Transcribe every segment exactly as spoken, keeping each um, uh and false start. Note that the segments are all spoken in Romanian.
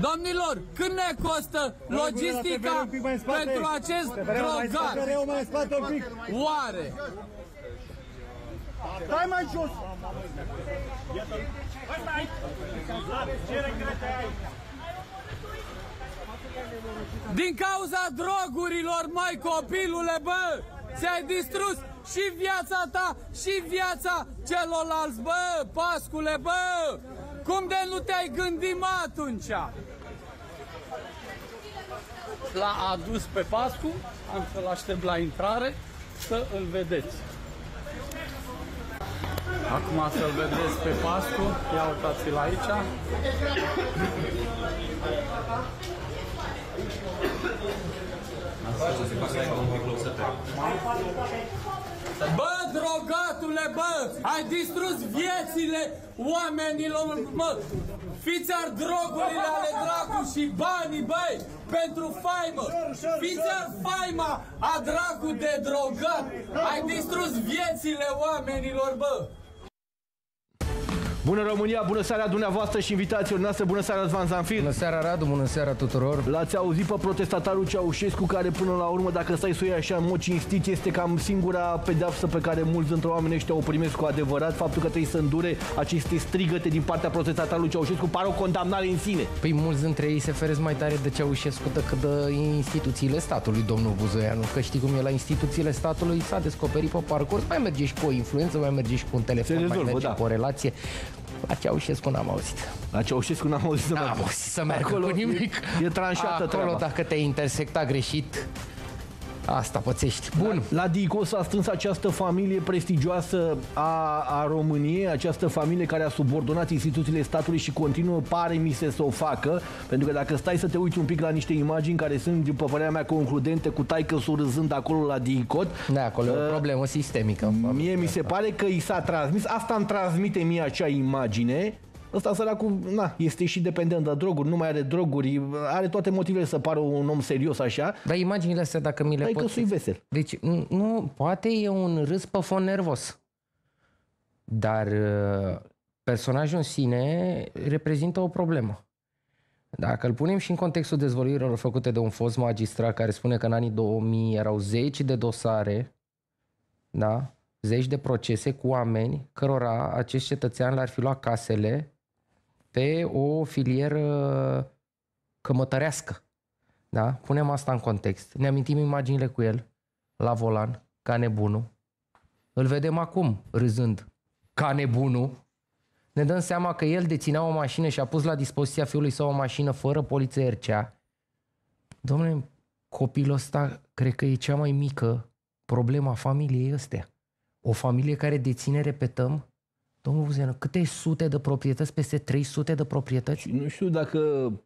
Domnilor, cât ne costă logistica pentru acest drogat? Oare? Stai mai jos! Din cauza drogurilor, măi, copilule, bă! Ți-ai distrus și viața ta și viața celorlalți, bă! Pascule, bă! Cum de nu te-ai gândit, mă, atunci? L-a adus pe Pascu, am să-l aștept la intrare, să îl vedeți. Acum să-l vedeți pe Pascu, ia uitați-l aici. Bă, drogatule, bă, ai distrus viețile oamenilor, mă. Fiți ar drogurile ale dracu și banii, băi, pentru faimă. Fiți ar faima a dracu de drogat. Ai distrus viețile oamenilor, bă. Bună România, bună seara dumneavoastră și invitațiilor noastre, bună seara Răzvan Zanfir. Bună seara Radu, bună seara tuturor. L-ați auzit pe protestatarul Ceaușescu, care până la urmă, dacă stai să o iei așa în mod cinstit, este cam singura pedeapsă pe care mulți dintre oamenii ăștia o primesc cu adevărat. Faptul că trebuie să îndure aceste strigăte din partea protestatarului Ceaușescu pare o condamnare în sine. Păi mulți dintre ei se feresc mai tare de Ceaușescu decât de instituțiile statului, domnul Buzoianu. Că știi cum e la instituțiile statului, s-a descoperit pe parcurs, mai merge și cu o influență, mai merge și cu un telefon, rezolvă, mai merge da. cu o relație. La Ceaușescu n-am auzit. La Ceaușescu n-am auzit să meargă. N-am auzit să meargă acolo cu nimic. E, e tranșată acolo, treaba. Dacă te-ai intersectat greșit, asta pățești. Bun. La, la Dico s-a strâns această familie prestigioasă a, a României, această familie care a subordonat instituțiile statului și continuă, pare mi se, să o facă, pentru că dacă stai să te uiți un pic la niște imagini care sunt, după părerea mea, concludente, cu taică-sul râzând acolo la Dicot. Da, acolo uh, e o problemă sistemică. Mie mi se pare că i s-a transmis, asta îmi transmite mie acea imagine. Ăsta săracul, na, este și dependent de droguri, nu mai are droguri, are toate motivele să pară un om serios așa. Dar imaginile astea, dacă mi le Dai pot... că sui vesel. Deci, nu, poate e un râs pe fond nervos. Dar personajul în sine reprezintă o problemă. Dacă îl punem și în contextul dezvăluirilor făcute de un fost magistrat care spune că în anii două mii erau zeci de dosare, da? Zeci de procese cu oameni cărora acești cetățeani le-ar fi luat casele pe o filieră cămătărească. Da? Punem asta în context. Ne amintim imaginile cu el la volan, ca nebunul. Îl vedem acum râzând ca nebunul. Ne dăm seama că el deținea o mașină și a pus la dispoziția fiului său o mașină fără poliță R C A. Dom'le, copilul ăsta cred că e cea mai mică problemă a familiei ăstea. O familie care deține, repetăm, domnul Buzoianu, câte sute de proprietăți? Peste trei sute de proprietăți? Nu știu dacă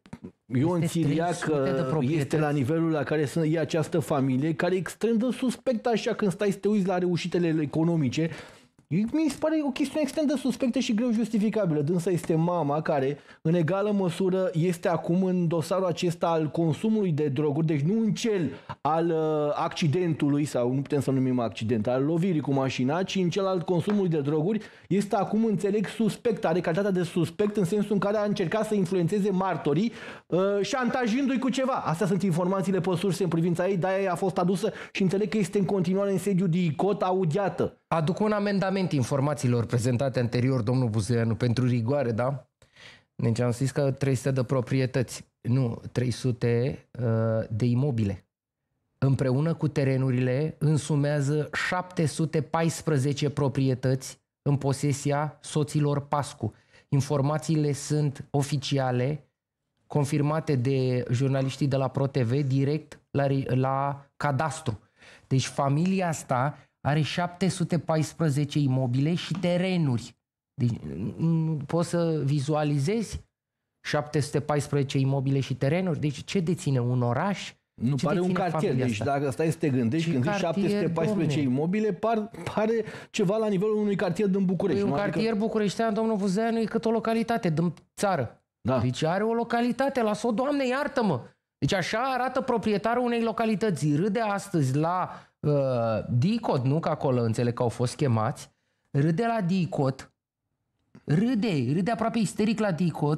Ion Țiriac este la nivelul la care să e această familie, care e extrem de suspect așa când stai să te uiți la reușitele economice. Mi se pare o chestiune extrem de suspectă și greu justificabilă. Dânsa este mama care, în egală măsură, este acum în dosarul acesta al consumului de droguri, deci nu în cel al uh, accidentului, sau nu putem să numim accident, al lovirii cu mașina, ci în cel al consumului de droguri, este acum, înțeleg, suspect, are calitatea de suspect în sensul în care a încercat să influențeze martorii, uh, șantajându-i cu ceva. Astea sunt informațiile pe surse în privința ei, de-aia a fost adusă și înțeleg că este în continuare în sediu de Icot audiată. Aduc un amendament informațiilor prezentate anterior, domnul Buzoianu, pentru rigoare, da? Deci am zis că trei sute de proprietăți, nu, trei sute uh, de imobile. Împreună cu terenurile însumează șapte sute paisprezece proprietăți în posesia soților Pascu. Informațiile sunt oficiale, confirmate de jurnaliștii de la ProTV, direct la, la cadastru. Deci familia asta are șapte sute paisprezece imobile și terenuri. Deci, poți să vizualizezi șapte sute paisprezece imobile și terenuri? Deci ce deține un oraș? Nu, ce pare un cartier. Deci asta? Dacă stai să te gândești, când zici șapte sute paisprezece domne. imobile, par, pare ceva la nivelul unui cartier din București. Păi un adică... cartier bucureștean, domnul Buzoianu, e cât o localitate din țară. Da. Deci are o localitate, las-o, Doamne, iartă-mă! Deci așa arată proprietarul unei localități. Râde astăzi la uh, Dicot, nu? Că acolo înțeleg că au fost chemați. Râde la Dicot. Râde, râde aproape isteric la Dicot.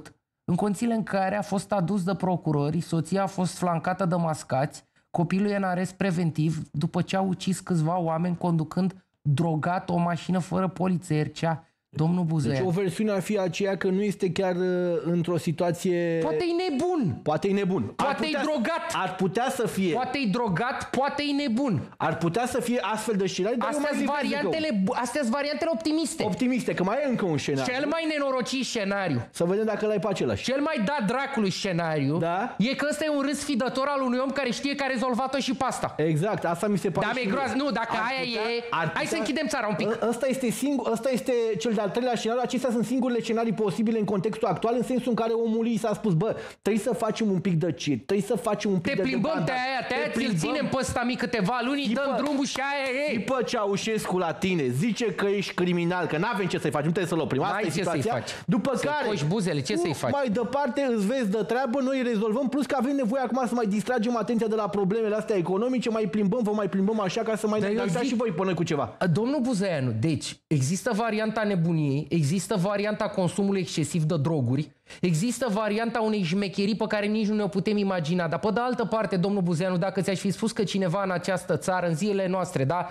în condițiile în care a fost adus de procurori, soția a fost flancată de mascați, copilul e în arest preventiv după ce a ucis câțiva oameni conducând drogat o mașină fără poliță, Ercea. Domnul Buzean. Deci o versiune ar fi aceea că nu este chiar uh, într-o situație... Poate e nebun. Poate e nebun. Poate e drogat. Ar putea să fie. Poate e drogat, poate e nebun. Ar putea să fie astfel de scenarii, dar astea sunt variantele, astea sunt variantele optimiste. Optimiste, că mai e încă un scenariu. Cel mai nenorocit scenariu. Să vedem dacă l-ai pe același. Cel mai dat dracului scenariu da? e că ăsta e un râs fidător al unui om care știe că a rezolvat-o și pe asta. Exact, asta mi se pare. Da, mi-e groază. Nu, dacă aia putea, e... Hai putea, să închidem țara un pic. Ăsta este, singur, ăsta este cel de-al treilea scenariu. Acestea sunt singurele scenarii posibile în contextul actual, în sensul în care omul i s-a spus, bă, trebuie să facem un pic de circ, trebuie să facem un pic te de plimbăm de aia, te aia, ți-l ținem pe ăsta mic câteva luni, îi dăm drumul și aia e. După Ceaușescu la tine zice că ești criminal, că n-avem ce să-i facem, nu trebuie să-l oprim. Asta e situația. După să care, coși buzele, ce să-i faci? Mai departe îți vezi de treabă, noi rezolvăm, plus că avem nevoie acum să mai distragem atenția de la problemele astea economice, mai plimbăm, vă mai plimbăm așa ca să mai ne zic... și voi până cu ceva. Domnul Buzeanu, deci există varianta nebuniei, există varianta consumului excesiv de droguri, există varianta unei șmecherii pe care nici nu ne-o putem imagina, dar pe de altă parte, domnul Buzeanu, dacă ți-aș fi spus că cineva în această țară, în zilele noastre, da,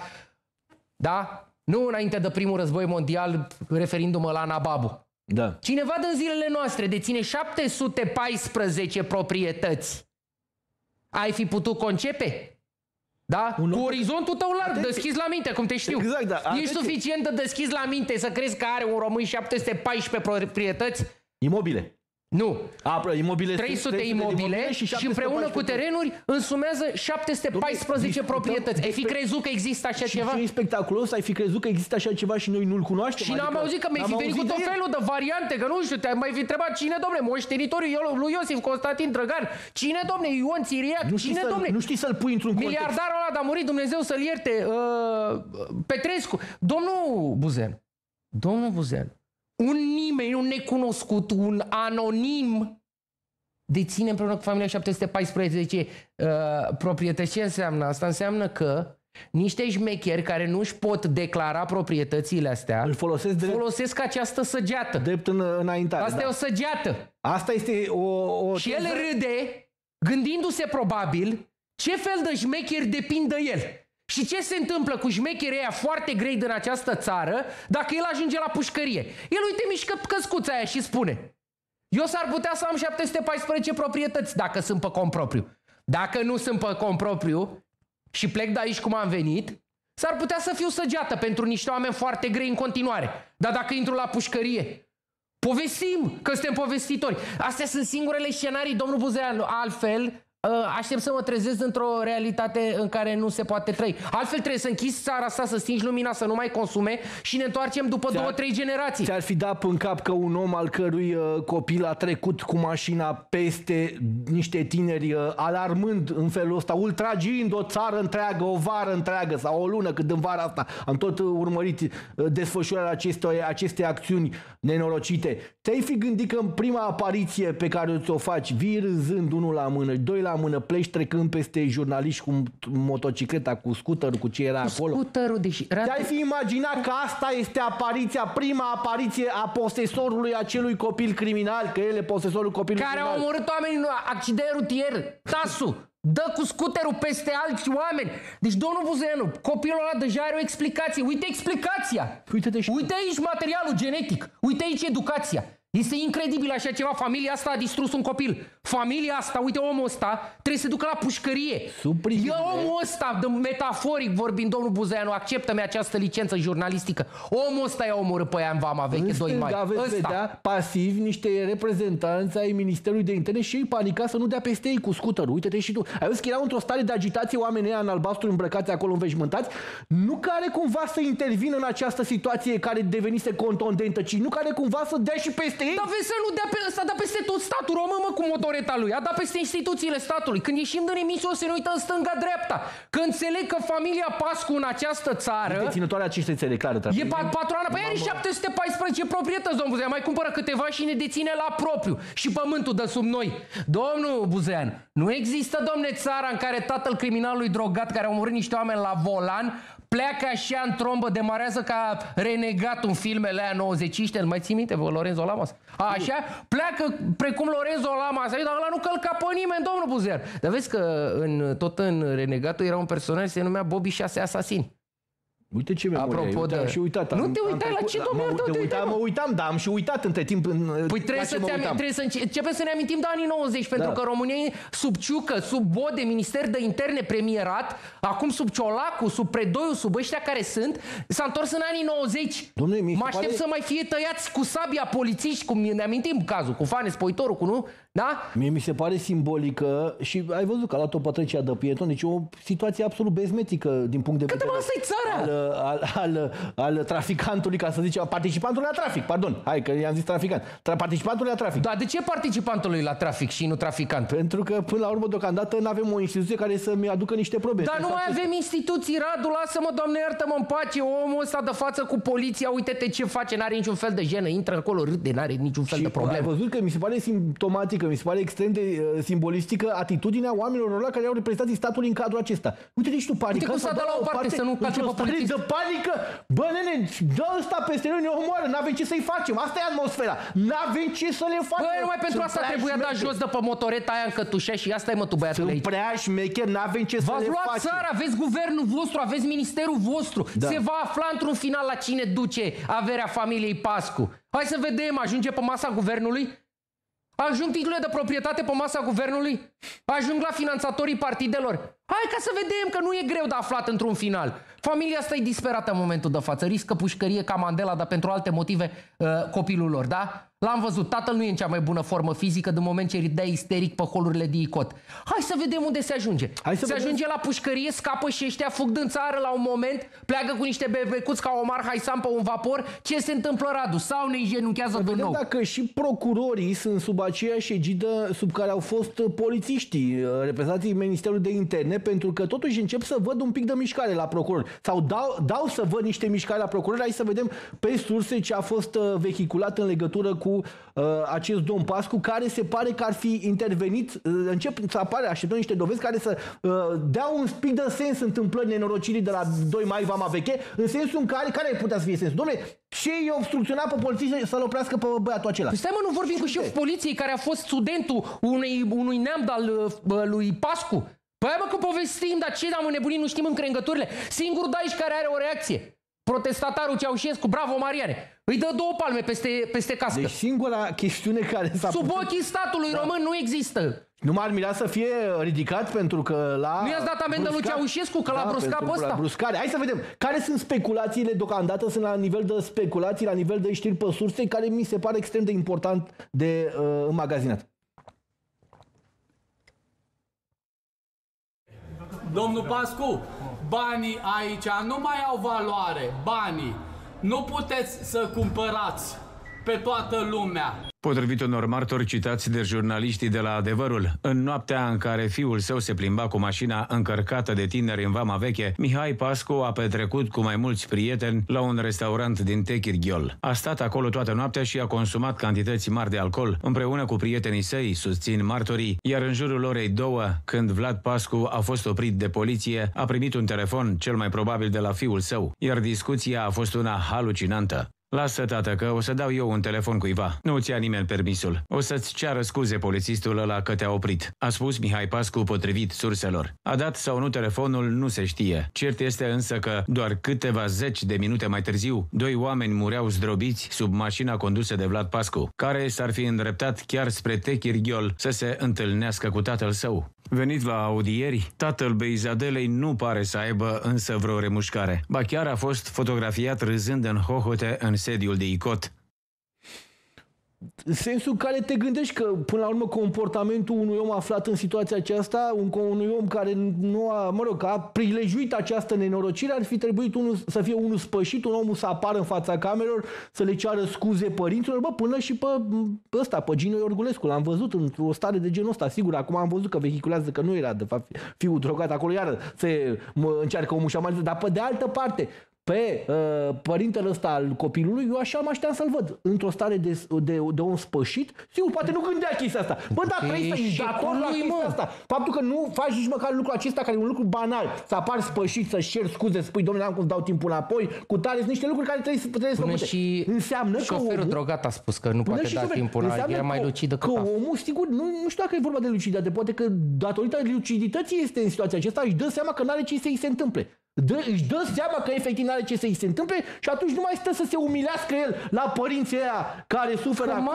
da, nu înainte de primul război mondial, referindu-mă la Nababu, da. Cineva din zilele noastre deține șapte sute paisprezece proprietăți, ai fi putut concepe? Da? Un cu orizontul tău larg, atenție. Deschis la minte, cum te știu. Exact, da. Ești suficient de deschis la minte să crezi că are un român șapte sute paisprezece proprietăți? Imobile. Nu. A, imobile, trei sute imobile și, și împreună cu terenuri însumează șapte sute paisprezece proprietăți. Ai fi crezut că există așa și ceva? Și e spectaculos, ai fi crezut că există așa ceva și noi nu-l cunoaștem? Și n-am auzit că mi-ai fi venit cu tot felul de variante, că nu știu, te-ai mai fi întrebat cine, domne, moștenitorul lui Iosif Constantin Drăgan, cine, domne, Ion Țiriac, cine, domne? Nu știi să-l pui într-un context. Miliardarul ăla de-a murit, Dumnezeu să-l ierte, uh, Petrescu. Domnul Buzean, domnul Buzean, un nimeni, un necunoscut, un anonim deține împreună cu familia șapte sute paisprezece uh, proprietăți. Ce înseamnă asta? Înseamnă că niște șmecheri care nu își pot declara proprietățile astea îl folosesc, drept, folosesc această săgeată. Drept în, înaintare. Asta da. e o săgeată. Asta este o... o și el râde, gândindu-se probabil ce fel de șmecheri depind de el. Și ce se întâmplă cu șmecherii aia foarte grei din această țară dacă el ajunge la pușcărie? El, uite, mișcă căscuța aia și spune: eu s-ar putea să am șapte sute paisprezece proprietăți dacă sunt pe cont propriu. Dacă nu sunt pe cont propriu și plec de aici cum am venit, s-ar putea să fiu săgeată pentru niște oameni foarte grei în continuare. Dar dacă intru la pușcărie, povestim că suntem povestitori. Astea sunt singurele scenarii, domnul Buzeanu. Altfel... aștept să mă trezesc într-o realitate în care nu se poate trăi. Altfel trebuie să închizi țara asta, să stingi lumina, să nu mai consume și ne întoarcem după două, trei generații. Ți-ar fi dat în cap că un om al cărui uh, copil a trecut cu mașina peste niște tineri uh, alarmând în felul ăsta, ultragiind o țară întreagă, o vară întreagă sau o lună, cât în vara asta am tot uh, urmărit uh, desfășurarea acestei, acestei acțiuni nenorocite. Te-ai fi gândit că în prima apariție pe care ți-o faci, vii râzând unul la mână, doi la mână, pleci trecând peste jurnaliști cu motocicleta, cu scuterul, cu ce era cu acolo. Scuterul, deși... Te-ai fi imaginat că asta este apariția, prima apariție a posesorului acelui copil criminal, că el e posesorul copilului care criminal. Care au omorât oameni în accident rutier. Tasu! Dă cu scuterul peste alți oameni. Deci, domnul Buzeanu, copilul ăla deja are o explicație. Uite explicația. Uite, și... Uite aici materialul genetic. Uite aici educația. Este incredibil așa ceva. Familia asta a distrus un copil. Familia asta, uite, omul ăsta trebuie să se ducă la pușcărie. E omul ăsta, de metaforic vorbind, domnul Buzeanu, acceptă-mi această licență jurnalistică. Omul ăsta i-a omorât pe aia în Vama Veche, doi mai. Aveți vedea pasiv niște reprezentanți ai Ministerului de Interne și ei panica să nu dea peste ei cu scuterul. Uite-te și tu. Ai văzut că erau într-o stare de agitație oamenii ăia în albastru îmbrăcați acolo înveșmântați, nu care cumva să intervină în această situație care devenise contundentă, ci nu care cumva să dea și peste ei. Dar vezi să nu dea pe ăsta, dar peste tot statul român, mă, cu motoreta lui, a dat peste instituțiile statului. Când ieșim din emisiune, o să ne uităm stânga-dreapta. Că înțeleg că familia Pascu în această țară... E deținătoarea acestei țări, clar. E patroana, păi are șapte sute paisprezece proprietăți, domnul Buzean, mai cumpără câteva și ne deține la propriu. Și pământul de sub noi. Domnul Buzean, nu există, domne, țara în care tatăl criminalului drogat care a omorât niște oameni la volan pleacă așa în trombă, demarează ca renegat în filmele aia nouăzeci, îl mai ții minte, bă, Lorenzo Lamas? Așa, pleacă precum Lorenzo Lamas, dar ăla nu călca pe nimeni, domnul Buzer. Dar vezi că în, tot în Renegatul era un personaj, se numea Bobby șase Asasini. Uite ce memorie. Apropo de... Am și uitat. Nu am, te uitai la ce, domnule? Mă, te uitam, mă uitam, dar am și uitat între timp. În, păi trebuie să, trebuie să începem să ne amintim de anii nouăzeci, pentru da. că România e sub Ciucă, sub Bode, Minister de Interne, premierat, acum sub Ciolacu, sub Predoiu, sub ăștia care sunt, s-a întors în anii nouăzeci. Domnule, mă aștept pare... să mai fie tăiați cu sabia polițiști, cum ne amintim cazul, cu Fane Spoitorul, cu nu? Da? Mie mi se pare simbolică și ai văzut că a luat o pătrăcea de pieton, deci o situație absolut bezmetică din punct de vedere asta e țara. Al, al, al, al traficantului, ca să zicem, participantului la trafic, pardon, hai că i-am zis traficant, participantului la trafic. Dar de ce participantului la trafic și nu traficant? Pentru că până la urmă deocamdată nu avem o instituție care să-mi aducă niște probleme. Dar nu mai avem instituții, Radu, lasă-mă, Doamne, iartă-mă în pace, omul ăsta de față cu poliția, uite-te ce face, n-are niciun fel de jenă, intră acolo, râde, n-are niciun fel și de problemă. Ai văzut că mi se pare simptomatică, mi se pare extrem de uh, simbolistică atitudinea oamenilor ăla care au reprezentat statul în cadrul acesta. Uite, deci tu panică. Uite cum s-a dat la o parte, parte să nu calce pe polițist. De panică, bă, nene, dă ăsta peste noi, ne omoară, n-avem ce să-i facem. Asta e atmosfera. N-avem ce să le facem. Bă, numai pentru asta trebuia dat jos de pe motoreta aia în Cătușea și asta e, mă, tu băiatul aici. Sunt prea șmecher, n-avem ce să le facem. V-ați luat țara, aveți guvernul vostru, aveți ministerul vostru. Da. Se va afla într-un final la cine duce averea familiei Pascu. Hai să vedem, ajunge pe masa guvernului? Ajung titlurile de proprietate pe masa guvernului? Ajung la finanțatorii partidelor? Hai ca să vedem că nu e greu de aflat într-un final. Familia asta e disperată în momentul de față. Riscă pușcărie ca Mandela, dar pentru alte motive uh, copilul lor, da? L-am văzut. Tatăl nu e în cea mai bună formă fizică din moment ce ridea isteric pe holurile de icot. Hai să vedem unde se ajunge. Hai să se vedem. Ajunge la pușcărie, scapă și ăștia fug din țară la un moment, pleacă cu niște bebecuți ca Omar Haisam pe un vapor. Ce se întâmplă, Radu? Sau ne îngenunchează din nou? Dacă și procurorii sunt sub aceeași egidă sub care au fost polițiștii, reprezentanții Ministerului de Interne, pentru că totuși încep să văd un pic de mișcare la procurori. Sau dau, dau să văd niște mișcare la procurori. Hai să vedem pe surse ce a fost vehiculat în legătură cu uh, acest domn Pascu, care se pare că ar fi intervenit. Uh, încep să apare, așteptăm niște dovezi care să uh, dea un pic de sens întâmplării nenorocirii de la doi mai Vama Veche, în sensul în care, care putea să fie sensul? Dom'le, ce i-a obstrucționat pe poliție să-l oprească pe băiatul acela? Păi stai, mă, nu vorbim cu șeful poliției care a fost studentul unui, unui neam al uh, lui Pascu. Păi mă, că povestim, dar ce am înnebunit, nu știm încrengăturile. Singurul de aici care are o reacție. Protestatarul Ceaușescu, bravo Mariane, îi dă două palme peste, peste cască. Deci singura chestiune care s-a Sub putut... ochii statului da. român nu există. Nu m-ar mira să fie ridicat pentru că la... Nu i-ați dat amendă lui Ceaușescu că da, l-a bruscat pe ăsta? Bruscare. Hai să vedem care sunt speculațiile deocamdată, sunt la nivel de speculații, la nivel de știri pe surse, care mi se pare extrem de important de uh, înmagazinat. Domnul Pascu, banii aici nu mai au valoare, banii. Nu puteți să cumpărați pe toată lumea. Potrivit unor martori citați de jurnaliștii de la Adevărul, în noaptea în care fiul său se plimba cu mașina încărcată de tineri în Vama Veche, Mihai Pascu a petrecut cu mai mulți prieteni la un restaurant din Techirghiol. A stat acolo toată noaptea și a consumat cantități mari de alcool împreună cu prietenii săi, susțin martorii, iar în jurul orei două, când Vlad Pascu a fost oprit de poliție, a primit un telefon, cel mai probabil de la fiul său, iar discuția a fost una halucinantă. Lasă, tată, că o să dau eu un telefon cuiva. Nu ți-a nimeni permisul. O să-ți ceară scuze polițistul ăla că te-a oprit. A spus Mihai Pascu potrivit surselor. A dat sau nu telefonul, nu se știe. Cert este însă că doar câteva zeci de minute mai târziu, doi oameni mureau zdrobiți sub mașina condusă de Vlad Pascu, care s-ar fi îndreptat chiar spre Techirghiol să se întâlnească cu tatăl său. Venit la audieri, tatăl Beizadelei nu pare să aibă însă vreo remușcare. Ba chiar a fost fotografiat râzând în hohote în sediul de icot. În sensul în care te gândești că, până la urmă, comportamentul unui om aflat în situația aceasta, un, unui om care nu a, mă rog, a prilejuit această nenorocire, ar fi trebuit unul, să fie unul spășit, un om să apară în fața camerelor, să le ceară scuze părinților, bă, până și pe ăsta, pe Gino Iorgulescu. L-am văzut într-o stare de genul ăsta, sigur, acum am văzut că vehiculează că nu era, de fapt, fiul drogat acolo, iară se încearcă o mușamalizare, dar pe de altă parte, pe uh, părintele ăsta al copilului, eu așa mă așteam să-l văd. Într-o stare de, de, de om spășit. Sigur, poate nu gândea chestia asta. Bă, dar trebuie să ești dator la chestia asta. Faptul că nu faci nici măcar lucrul acesta, care e un lucru banal, să apari spășit, să-și ceri scuze, spui, domnule, n-am cum să dau timpul înapoi, cu tare, sunt niște lucruri care trebuie, trebuie să făcute. Și înseamnă că șoferul omul, drogat a spus că nu poate da timpul înapoi, era mai lucidă că omul, sigur, nu, nu știu dacă e vorba de luciditate, poate că datorită lucidității este în situația aceasta, își dă seama că n-are ce să-i se întâmple. Dă, își dă seama că efectiv n-are ce să-i se întâmple și atunci nu mai stă să se umilească el la părinții ăia care suferă acum.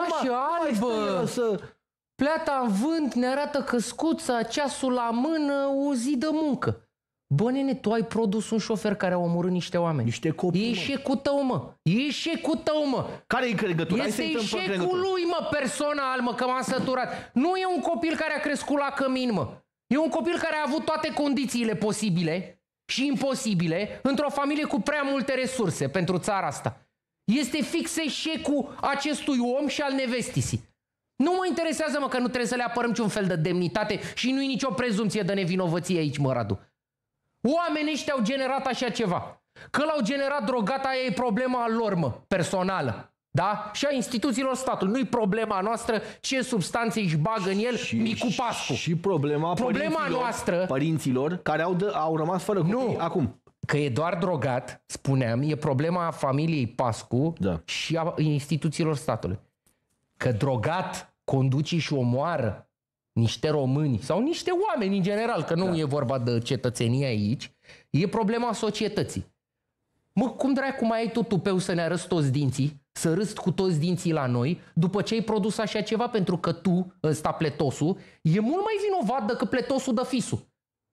Albă, să... pleata în vânt, ne arată căscuța, ceasul la mână, o zi de muncă. Bă, nene, tu ai produs un șofer care a omorât niște oameni. Niște copii, E eșecul tău, mă. E eșecul tău, mă. Care e legătura? Este eșecul lui, mă, personal, mă, că m-am săturat. Nu e un copil care a crescut la cămin, mă. E un copil care a avut toate condițiile posibile și imposibile într-o familie cu prea multe resurse pentru țara asta. Este fix eșecul acestui om și al nevestisii. Nu mă interesează, mă, că nu trebuie să le apărăm niciun fel de demnitate și nu e nicio prezumție de nevinovăție aici, mă, Radu. Oamenii ăștia au generat așa ceva. Că l-au generat drogat, aia e problema lor, mă, personală. Da? Și a instituțiilor statului. Nu-i problema noastră ce substanțe își bagă în el și, Micu Pascu. Și problema, problema părinților, noastră, părinților care au, de, au rămas fără copii nu, acum. Că e doar drogat, spuneam, e problema familiei Pascu, da, și a instituțiilor statului. Că drogat conduce și omoară niște români sau niște oameni în general, că nu da. e vorba de cetățenie aici, e problema societății. Mă, cum dracu mai ai tot tupeu să ne arăți toți dinții, să râzi cu toți dinții la noi, după ce ai produs așa ceva, pentru că tu, ăsta pletosul, e mult mai vinovat decât pletosul de fisul.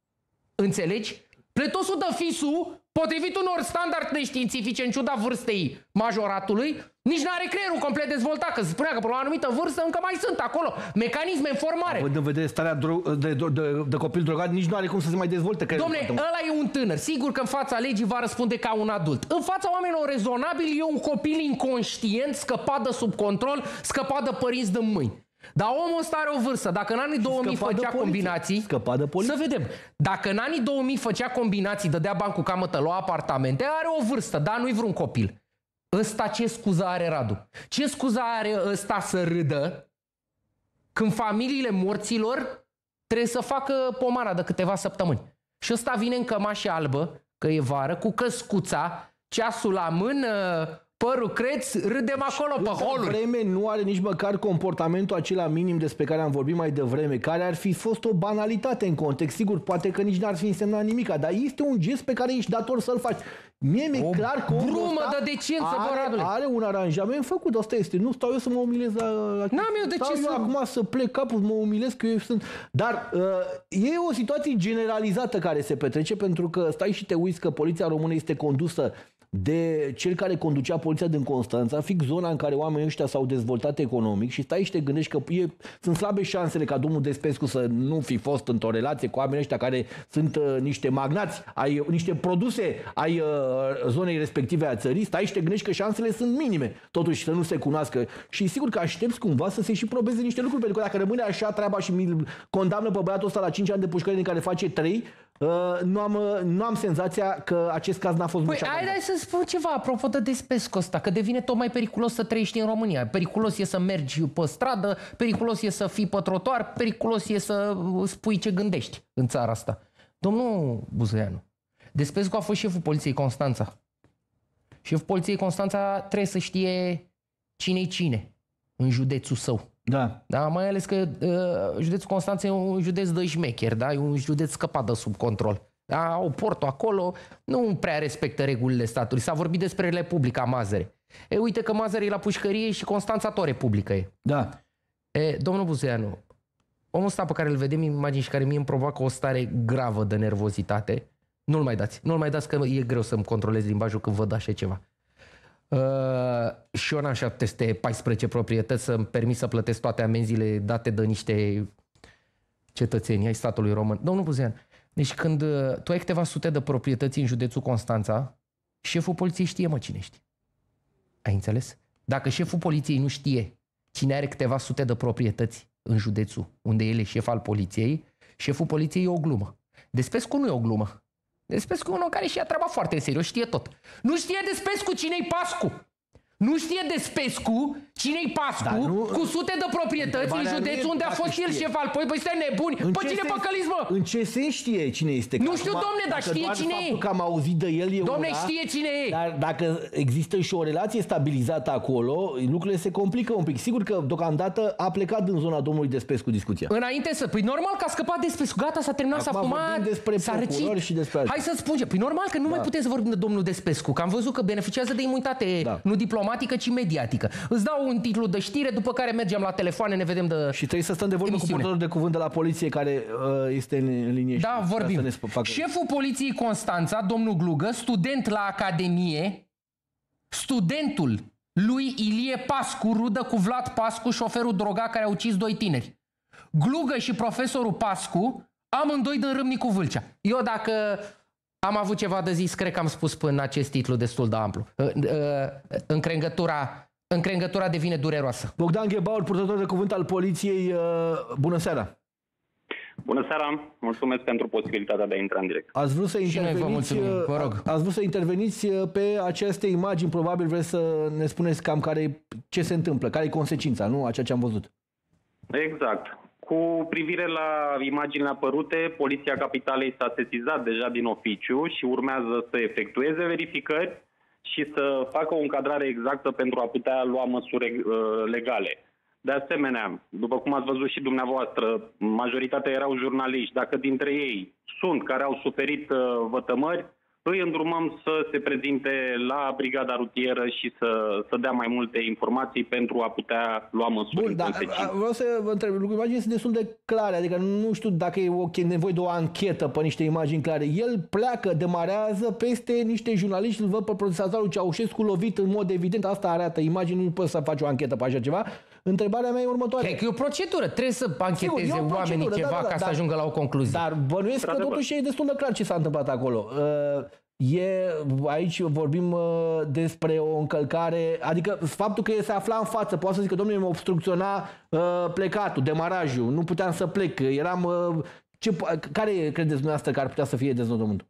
Înțelegi? Pletosul de fisul, potrivit unor standarde științifice, în ciuda vârstei majoratului, nici n-are creierul complet dezvoltat, că se spunea că pe la o anumită vârstă încă mai sunt acolo mecanisme în formare. Având în vedere starea de, de, de, de copil drogat, nici nu are cum să se mai dezvolte. Dom'le, ăla e un tânăr. Sigur că în fața legii va răspunde ca un adult. În fața oamenilor rezonabili e un copil inconștient, scăpat de sub control, scăpat de părinți de mâini. Dar omul ăsta are o vârstă. Dacă în anii două mii făcea combinații, să vedem. Dacă în anii două mii făcea combinații, dădea bani cu camătă, lua apartamente, are o vârstă, dar nu-i vreun copil. Ăsta ce scuză are, Radu? Ce scuză are ăsta să râdă când familiile morților trebuie să facă pomara de câteva săptămâni? Și ăsta vine în cămașă albă, că e vară, cu căscuța, ceasul la mână, părul creț, râdem acolo pe holuri. Vreme nu are nici măcar comportamentul acela minim despre care am vorbit mai devreme, care ar fi fost o banalitate în context. Sigur, poate că nici n-ar fi însemnat nimica, dar este un gest pe care ești dator să-l faci. Mie mi-e clar că brumă de decență, are, are un aranjament făcut, asta este. Nu stau eu să mă umilez la... la N-am eu de stau ce eu să... acum să plec capul, să mă umilez că eu sunt... Dar uh, e o situație generalizată care se petrece, pentru că stai și te uiți că poliția română este condusă de cel care conducea poliția din Constanța, fix zona în care oamenii ăștia s-au dezvoltat economic, și stai și te gândești că e, sunt slabe șansele ca domnul Despescu să nu fi fost într-o relație cu oamenii ăștia care sunt uh, niște magnați, ai, niște produse ai uh, zonei respective a țării. Stai și te gândești că șansele sunt minime totuși să nu se cunoască, și sigur că aștepți cumva să se și probeze niște lucruri, pentru că dacă rămâne așa treaba și mi condamnă pe băiatul ăsta la cinci ani de pușcărie din care face trei, Uh, nu, am, uh, nu am senzația că acest caz n-a fost... Păi, hai, hai să spun ceva apropo de Despescu ăsta, că devine tot mai periculos să trăiești în România. Periculos e să mergi pe stradă, periculos e să fii pe trotuar, periculos e să spui ce gândești în țara asta. Domnul Buzoianu, Despescu a fost șeful poliției Constanța. Șeful poliției Constanța trebuie să știe cine-i cine în județul său. Da. Da, mai ales că uh, județul Constanța e un județ de șmecheri, da? E un județ scăpat de sub control. Da, au portul acolo, nu prea respectă regulile statului. S-a vorbit despre Republica Mazăre. E, uite că Mazăre e la pușcărie și Constanța tot Republică e. Da. E, domnul Buzoianu, omul ăsta pe care îl vedem în imagini și care mie îmi provoacă o stare gravă de nervozitate, nu-l mai dați. Nu-l mai dați, că e greu să-mi controlez limbajul când văd așa ceva. Uh, și eu n-am șapte sute paisprezece proprietăți să-mi permit să plătesc toate amenziile date de niște cetățeni ai statului român. Domnul Buzoianu, deci când uh, tu ai câteva sute de proprietăți în județul Constanța, șeful poliției știe, mă, cine ești. Ai înțeles? Dacă șeful poliției nu știe cine are câteva sute de proprietăți în județul unde el e șef al poliției, șeful poliției e o glumă. Despescu nu e o glumă. Despescu e un om care și-a treaba foarte în serios, știe tot. Nu știe Despescu cine-i Pascu. Nu știe Despescu cine-i Pascu, nu, cu sute de proprietăți în județ unde a fost el șef al poi. Băi, stai nebuni! Pe cine păcăliți, mă? În ce sens știe cine este? Nu știu, domne, dar știe cine e. Că am auzit de el e Domne, una, știe cine e. Dar dacă există și o relație stabilizată acolo, lucrurile se complică un pic. Sigur că deocamdată a plecat din zona domnului Despescu discuția. Înainte să... Păi normal că a scăpat Despescu. Gata, s-a terminat, s-a fumat, s-a răcit. Și despre Hai să spun ce. Păi normal că nu da. mai puteți să vorbim de domnul Despescu, că am văzut că beneficiază de imunitate da. nu diplomatică, ci mediatică. Îți dau un titlu de știre, după care mergem la telefoane, ne vedem de Și trebuie să stăm de vorbă emisiune. cu purtătorul de cuvânt de la poliție care uh, este în linie. Da, vorbim. Șeful poliției Constanța, domnul Glugă, student la Academie, studentul lui Ilie Pascu, rudă cu Vlad Pascu, șoferul drogat care a ucis doi tineri. Glugă și profesorul Pascu, amândoi din Râmnicu Vâlcea. Eu dacă am avut ceva de zis, cred că am spus până acest titlu destul de amplu. Încrengătura, încrengătura devine dureroasă. Bogdan Ghebaur, purtător de cuvânt al poliției, bună seara! Bună seara! Mulțumesc pentru posibilitatea de a intra în direct. Ați vrut să interveniți, vă rog. Ați vrut să interveniți pe aceste imagini, probabil vreți să ne spuneți cam care, ce se întâmplă, care e consecința, nu? A ceea ce am văzut. Exact. Cu privire la imaginile apărute, Poliția Capitalei s-a sesizat deja din oficiu și urmează să efectueze verificări și să facă o încadrare exactă pentru a putea lua măsuri legale. De asemenea, după cum ați văzut și dumneavoastră, majoritatea erau jurnaliști. Dacă dintre ei sunt care au suferit vătămări, îi îndrumăm să se prezinte la brigada rutieră și să, să dea mai multe informații pentru a putea lua măsuri. Bun, dar vreau să vă întreb, imaginile sunt destul de clare, adică nu știu dacă e okay, nevoie de o anchetă pe niște imagini clare. El pleacă, demarează peste niște jurnaliști, îl văd pe procesatorul Ceaușescu lovit în mod evident, asta arată imagini, nu poți să faci o anchetă pe așa ceva. Întrebarea mea e următoare. Cred că e o procedură, trebuie să ancheteze Sigur, oamenii ceva da, da, da, ca să dar, ajungă la o concluzie. Dar bănuiesc că totuși e destul de clar ce s-a întâmplat acolo. E, aici vorbim despre o încălcare, adică faptul că se afla în față, poate să zic că domnule mă obstrucționa plecatul, demarajul, nu puteam să plec, eram... Ce, care credeți dumneavoastră că ar putea să fie deznodământul?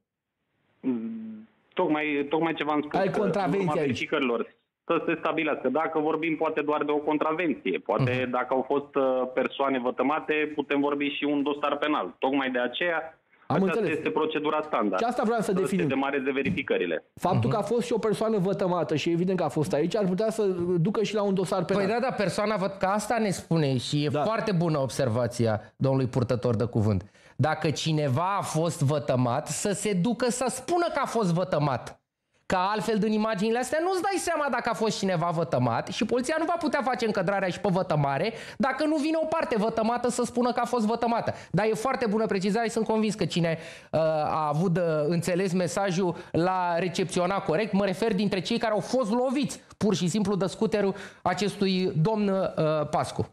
Tocmai, tocmai ce v-am spus. Ai contravenție aici. Să se stabilească. Dacă vorbim poate doar de o contravenție, poate uh-huh. dacă au fost persoane vătămate, putem vorbi și un dosar penal. Tocmai de aceea, Am aceasta înțeles. este procedura standard. Și asta vreau să definim. Să se demareze verificările. Faptul uh-huh. că a fost și o persoană vătămată și evident că a fost aici, ar putea să ducă și la un dosar penal. Păi da, da, persoana văd că asta ne spune și e da. foarte bună observația domnului purtător de cuvânt. Dacă cineva a fost vătămat, să se ducă să spună că a fost vătămat. Că altfel din imaginile astea nu-ți dai seama dacă a fost cineva vătămat și poliția nu va putea face încadrarea și pe vătămare dacă nu vine o parte vătămată să spună că a fost vătămată. Dar e foarte bună precizare și sunt convins că cine uh, a avut de înțeles mesajul l-a recepționat corect. Mă refer dintre cei care au fost loviți pur și simplu de scuterul acestui domn uh, Pascu.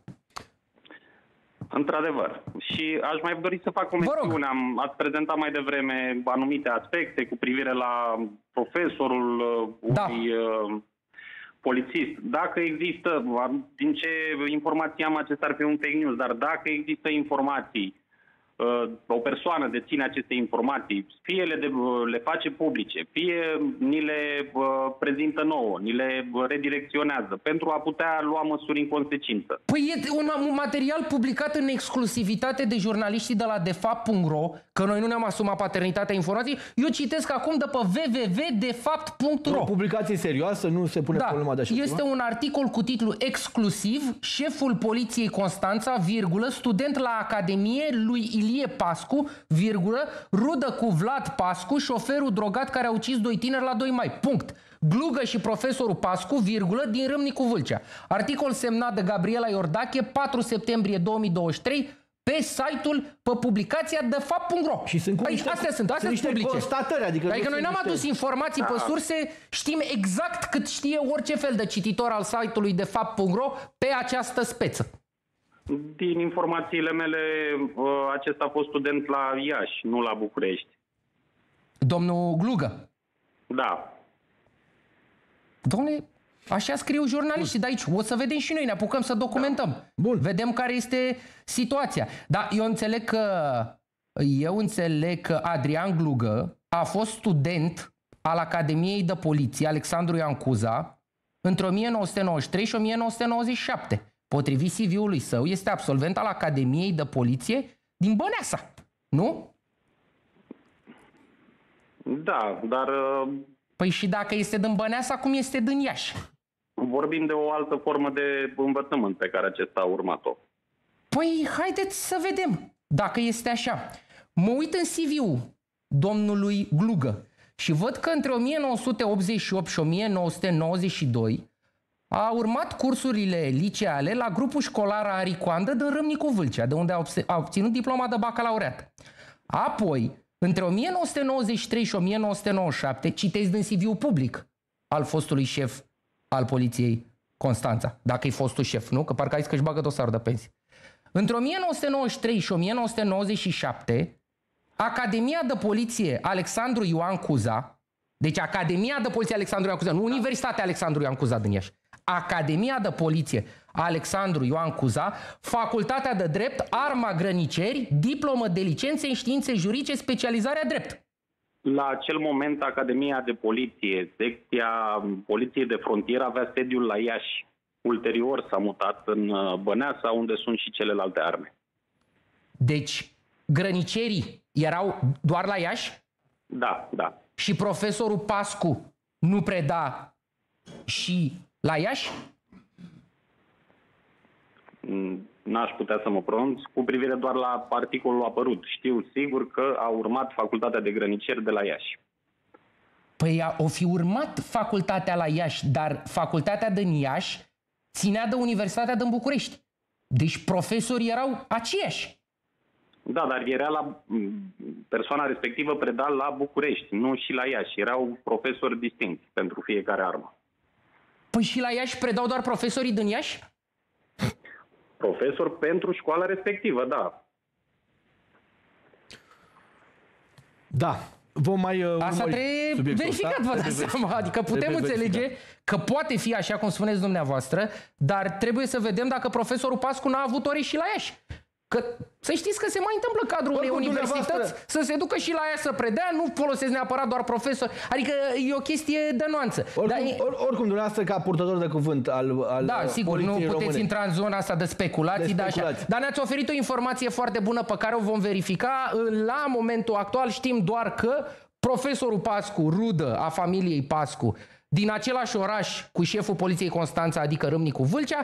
Într-adevăr. Și aș mai dori să fac o mențiune. Am, ați prezentat mai devreme anumite aspecte cu privire la profesorul uh, da. unui uh, polițist. Dacă există, din ce informații am, acesta ar fi un fake news, dar dacă există informații, uh, o persoană deține aceste informații, fie le, de, le face publice, fie ni le uh, prezintă nouă, ni le redirecționează, pentru a putea lua măsuri în consecință. Păi e un, un material publicat în exclusivitate de jurnaliștii de la defapt punct ro, că noi nu ne-am asumat paternitatea informației. Eu citesc acum de pe w w w punct defapt punct ro. O publicație serioasă, nu se pune da, problema de așa este ceva? Un articol cu titlu exclusiv, șeful poliției Constanța, virgulă, student la Academie lui Ilie Pascu, virgulă, rudă cu Vlad Pascu, șoferul drogat care a ucis doi tineri la doi mai. Punct. Glugă și profesorul Pascu, virgulă, din Râmnicu Vâlcea. Articol semnat de Gabriela Iordache, patru septembrie două mii douăzeci și trei, pe site-ul, pe publicația de fapt punct ro. Și sunt niște, astea sunt, astea sunt publice. Constatări, adică, adică noi n-am niște... adus informații da. pe surse, știm exact cât știe orice fel de cititor al site-ului de fapt punct ro pe această speță. Din informațiile mele, acesta a fost student la Iași, nu la București. Domnul Glugă? Da. Dom'le, așa scriu jurnaliștii de aici. O să vedem și noi, ne apucăm să documentăm. Da. Bun. Vedem care este situația. Dar eu înțeleg că, eu înțeleg că Adrian Glugă a fost student al Academiei de Poliție Alexandru Ioan Cuza între o mie nouă sute nouăzeci și trei și o mie nouă sute nouăzeci și șapte. Potrivit C V-ului său, este absolvent al Academiei de Poliție din Băneasa. Nu? Da, dar... Păi și dacă este din Băneasa, cum este din Iași? Vorbim de o altă formă de învățământ pe care acesta a urmat-o. Păi haideți să vedem dacă este așa. Mă uit în C V-ul domnului Glugă și văd că între o mie nouă sute optzeci și opt și o mie nouă sute nouăzeci și doi a urmat cursurile liceale la grupul școlar Aricoandă din Râmnicu Vâlcea, de unde a obținut diploma de bacalaureat. Apoi, între o mie nouă sute nouăzeci și trei și o mie nouă sute nouăzeci și șapte, citesc din C V-ul public al fostului șef al Poliției Constanța, dacă e fostul șef, nu? Că parcă ai zis că își bagă dosarul de pensie. Între o mie nouă sute nouăzeci și trei și o mie nouă sute nouăzeci și șapte, Academia de Poliție Alexandru Ioan Cuza, deci Academia de Poliție Alexandru Ioan Cuza, nu Universitatea Alexandru Ioan Cuza din Iași, Academia de Poliție Alexandru Ioan Cuza, Facultatea de Drept, Arma Grăniceri, diplomă de licențe în științe juridice, specializarea drept. La acel moment, Academia de Poliție, secția Poliției de Frontieră, avea sediul la Iași. Ulterior s-a mutat în Băneasa, unde sunt și celelalte arme. Deci, grănicerii erau doar la Iași? Da, da. Și profesorul Pascu nu preda și la Iași? N-aș putea să mă pronunț cu privire doar la articolul apărut. Știu sigur că a urmat Facultatea de Grăniceri de la Iași. Păi o fi urmat facultatea la Iași, dar facultatea din Iași ținea de Universitatea din București. Deci profesorii erau aceiași. Da, dar era la persoana respectivă preda la București, nu și la Iași. Erau profesori distincți pentru fiecare armă. Păi și la Iași predau doar profesorii din Iași? Profesor pentru școala respectivă, da. Da. Vom mai uh, Asta trebuie verificat, vă dați seama. Adică putem înțelege verificat. Că poate fi așa cum spuneți dumneavoastră, dar trebuie să vedem dacă profesorul Pascu n-a avut ore și la Iași. Că să știți că se mai întâmplă în cadrul unei universități să se ducă și la ea să predea, nu folosesc neapărat doar profesori. Adică e o chestie de nuanță. Oricum, dar, or, oricum dumneavoastră ca purtător de cuvânt al, al Da, sigur, nu puteți române. intra în zona asta de speculații, de speculații. Dar, dar ne-ați oferit o informație foarte bună pe care o vom verifica. La momentul actual știm doar că profesorul Pascu, rudă a familiei Pascu, din același oraș cu șeful Poliției Constanța, adică Râmnicu Vâlcea,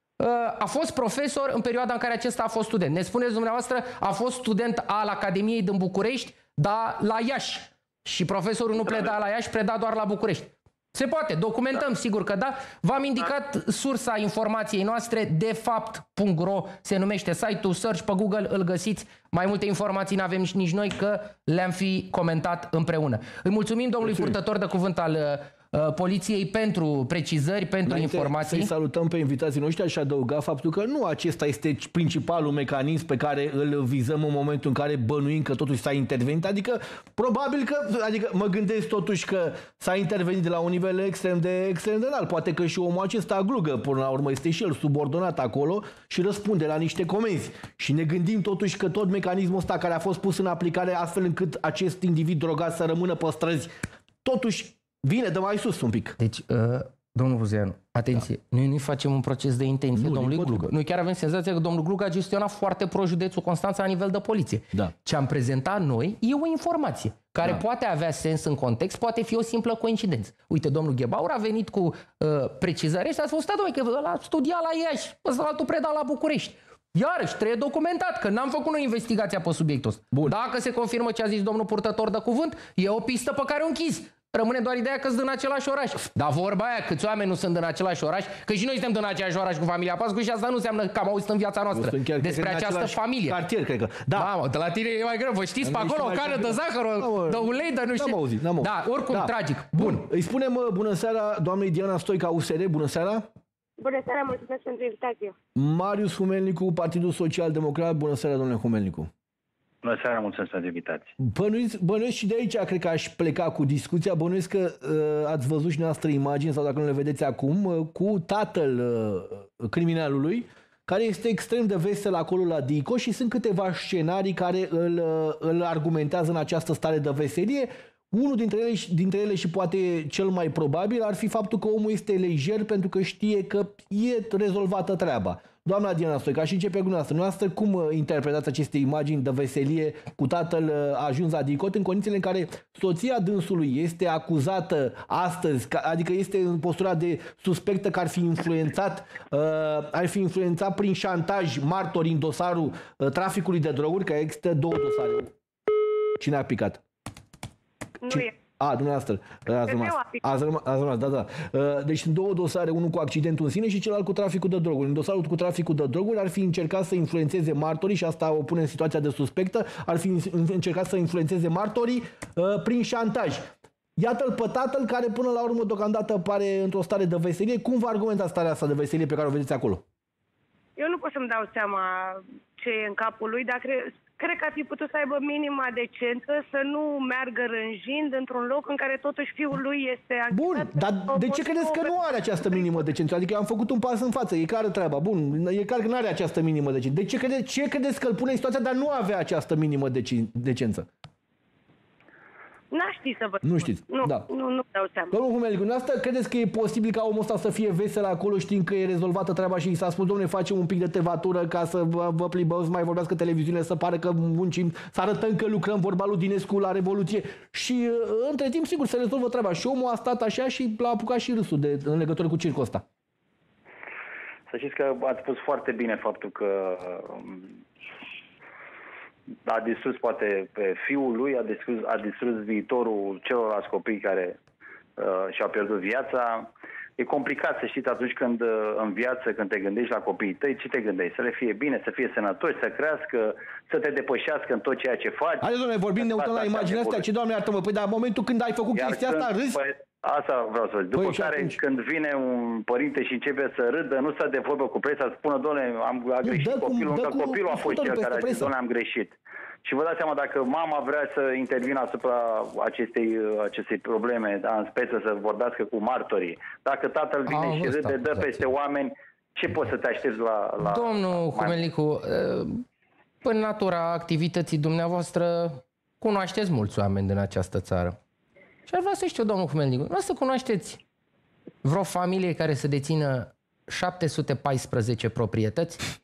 a fost profesor în perioada în care acesta a fost student. Ne spuneți dumneavoastră, a fost student al Academiei din București, dar la Iași. Și profesorul nu preda la Iași, preda doar la București. Se poate, documentăm, da. Sigur că da. V-am indicat da. sursa informației noastre, defapt punct ro se numește site-ul, search pe Google, îl găsiți. Mai multe informații n-avem nici noi, că le-am fi comentat împreună. Îi mulțumim domnului mulțumim. purtător de cuvânt al uh, Poliției pentru precizări, pentru Înainte informații. Să-i salutăm pe invitații noștri, aș adăuga faptul că nu acesta este principalul mecanism pe care îl vizăm în momentul în care bănuim că totuși s-a intervenit. Adică, probabil că, adică mă gândesc totuși că s-a intervenit de la un nivel extrem de, extrem de înalt. Poate că și omul acesta Glugă, până la urmă, este și el subordonat acolo și răspunde la niște comenzi. Și ne gândim totuși că tot mecanismul ăsta care a fost pus în aplicare astfel încât acest individ drogat să rămână pe străzi, totuși vine de mai sus un pic. Deci, uh, domnul Buzeanu, atenție, da. Noi nu facem un proces de intenție, nu, domnului Glugă. Noi chiar avem senzația că domnul Glugă a gestionat foarte prost județul Constanța la nivel de poliție. Da. Ce am prezentat noi e o informație care da. poate avea sens în context, poate fi o simplă coincidență. Uite, domnul Ghebaur a venit cu uh, precizări și a spus, stai, domnule, că ăla studia la Iași, ăsta altul preda la București. Iarăși, trebuie documentat că n-am făcut o investigație pe subiectul ăsta. Bun. Dacă se confirmă ce a zis domnul purtător de cuvânt, e o pistă pe care o închizi. Rămâne doar ideea că sunt din același oraș. Dar vorba aia, câți oameni nu sunt din același oraș, că și noi suntem din același oraș cu familia Pascu și asta nu înseamnă că am auzit în viața noastră chiar, despre această familie. Cartier, cred că. Da. Mamă, de la tine e mai greu. Vă știți pe acolo o cană de zahăr, de ulei, de nu știu. N-am auzit, n-am auzit. Da, oricum, da. tragic. Bun. Bun. Îi spunem bună seara doamnei Diana Stoica, U S R. Bună seara. Bună seara, mulțumesc pentru invitație. Marius Humelnicu, Partidul Social Democrat. Bună seara, domnule Humelnicu. Bună seara, mulțumesc pentru invitație. Bănuiesc, bănuiesc și de aici cred că aș pleca cu discuția. Bănuiesc că uh, ați văzut și noastră imagini, sau dacă nu le vedeți acum, uh, cu tatăl uh, criminalului, care este extrem de vesel acolo la Dico și sunt câteva scenarii care îl, uh, îl argumentează în această stare de veselie. Unul dintre ele, dintre ele și poate cel mai probabil ar fi faptul că omul este lejer pentru că știe că e rezolvată treaba. Doamna Diana Stoica, și începe cu noastră. Noastră cum interpretați aceste imagini de veselie cu tatăl ajuns la dicot în condițiile în care soția dânsului este acuzată astăzi, adică este în postura de suspectă că ar fi influențat, uh, ar fi influențat prin șantaj martori în dosarul uh, traficului de droguri, că există două dosare. Cine a picat? Nu Cine? e. A, dumneavoastră, ați rămas. Ați rămas, ați rămas, da, da. Deci sunt două dosare, unul cu accidentul în sine și celălalt cu traficul de droguri. În dosarul cu traficul de droguri ar fi încercat să influențeze martorii, și asta o pune în situația de suspectă, ar fi încercat să influențeze martorii uh, prin șantaj. Iată-l pe tatăl care până la urmă deocamdată pare într-o stare de veselie. Cum vă argumenta starea asta de veselie pe care o vedeți acolo? Eu nu pot să-mi dau seama ce e în capul lui, dar cre cred că ar fi putut să aibă minima decență, să nu meargă rânjind într-un loc în care totuși fiul lui este anchetat. Bun, dar de ce credeți că nu are această minimă decență? Adică am făcut un pas în față, e clară treaba. Bun, e clar că nu are această minimă decență. De ce credeți, ce credeți că îl pune în situația de a nu avea această minimă decență? N-aș ști să vă Nu știți, nu, da. Nu, nu dau seama. Domnul Humelicu, dumneavoastră credeți că e posibil ca omul ăsta să fie vesel acolo știind că e rezolvată treaba și i s-a spus, domnule, facem un pic de tevatură ca să vă, vă plimbăm, să mai vorbească televiziune, să pare că muncim, să arătăm că lucrăm, vorba lui Dinescu la Revoluție și între timp, sigur, se rezolvă treaba. Și omul a stat așa și l-a apucat și râsul de, în legătură cu circul ăsta. Să știți că ați spus foarte bine faptul că a distrus poate pe fiul lui, a distrus, a distrus viitorul celorlalți copii care uh, și-au pierdut viața. E complicat să știți atunci când uh, în viață, când te gândești la copiii tăi, ce te gândești? Să le fie bine, să fie sănătoși, să crească, să te depășească în tot ceea ce faci. Haideți, domnule, vorbim, ne uităm la imaginea astea. Ce, Doamne, iartă-mă, păi, dar în momentul când ai făcut Iar chestia când, asta, râs? Păi, asta vreau să zic. După Păi, care, atunci... când vine un părinte și începe să râdă, nu stă de vorbă cu presa, să spună, doamne, am a greșit dă copilul, cum, că cum, copilul a fost cel care a zis, doamne, am greșit. Și vă dați seama, dacă mama vrea să intervină asupra acestei, acestei probleme, da, în speță să vorbească cu martorii, dacă tatăl vine a, și râde, dă peste oameni, ce poți să te aștepți la... la Domnul Humelicu, în natura activității dumneavoastră, cunoașteți mulți oameni din această țară. Și ar vrea să știu, domnul Humelicu, nu să cunoașteți vreo familie care să dețină șapte sute paisprezece proprietăți?